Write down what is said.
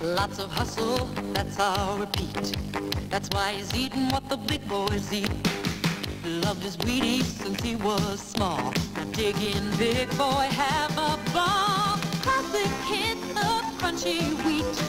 Lots of hustle, that's our repeat. That's why he's eating what the big boys eat. Loved his Wheaties since he was small. Now dig in, big boy, have a ball. Classic hit, the crunchy wheat.